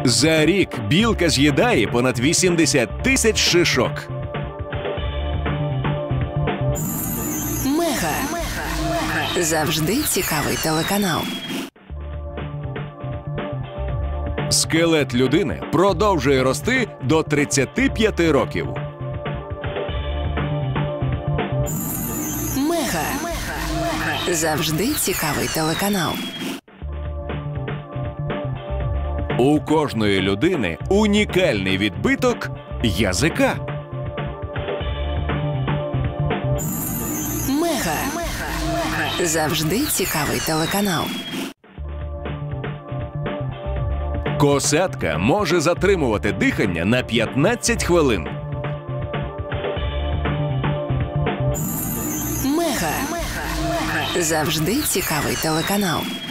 За рік білка з'їдає понад 80 тисяч шишок. Мега. Завжди цікавий телеканал. Скелет людини продовжує рости до 35 років. Мега. Завжди цікавий телеканал. У кожної людини унікальний відбиток язика. Мега. Завжди цікавий телеканал. Косатка може затримувати дихання на 15 хвилин. Мега. Завжди цікавий телеканал.